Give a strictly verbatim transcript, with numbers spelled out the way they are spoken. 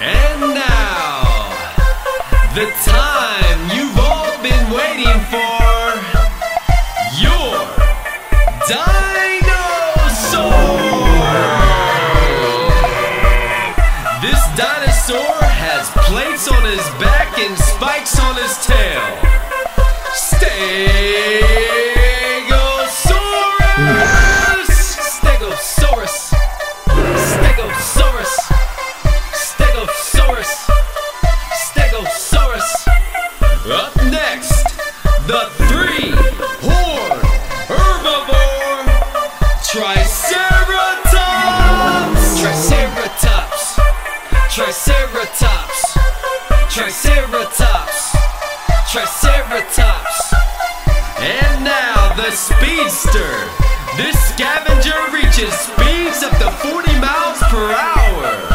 And now, the time you've all been waiting for, your Dinosaur! This dinosaur has plates on his back and spikes on his tail. Stegosaurus! Stegosaurus! Stegosaurus! Stegosaurus! Stegosaurus! Up next, the three-horned herbivore, Triceratops! Triceratops! Triceratops! Triceratops! Triceratops! And now the speedster. This scavenger reaches speeds up to forty miles per hour.